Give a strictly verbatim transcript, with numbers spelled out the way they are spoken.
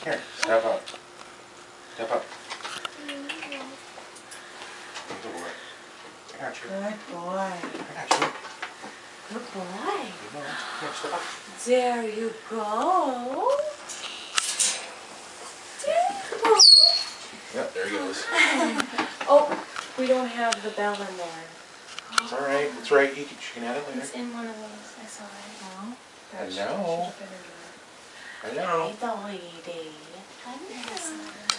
Here, step up. Step up. Good boy. I got you. Good boy. I got you. Good boy. Here, step up. There you go. There you go. Yep, there he goes. Oh, we don't have the bell in there. It's alright. It's right. You can, you can add it later. It's in one of those. I saw it. Oh. Hello. Hello. Hi, the lady. Hi,